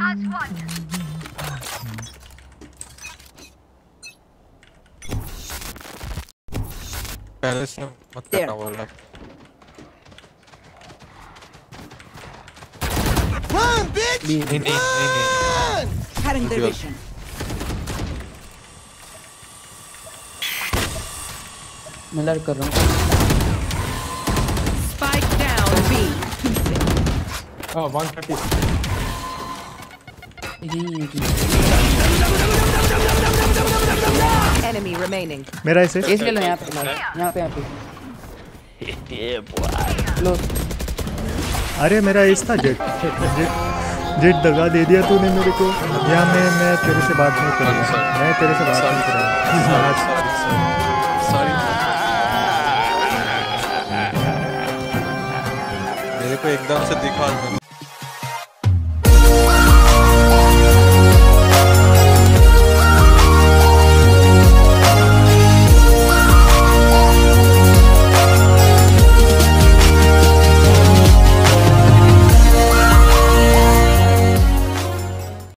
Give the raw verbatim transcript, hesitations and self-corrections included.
पहले से मत करना बोला। Run, bitch! नहीं नहीं नहीं नहीं। Cutting their vision. मैं लड़ कर रहा हूँ। Spike down B. Oh, one thirty. Enemy remaining. मेरा ऐसे इस ले लो यहाँ पे यहाँ पे यहाँ पे ये बॉय लो। अरे मेरा इस था जेट जेट जेट दगा दे दिया तूने मेरे को। या मैं मैं तेरे से बात नहीं करूँगा, मैं तेरे से बात नहीं करूँगा। सॉरी मेरे को एकदम से दिखा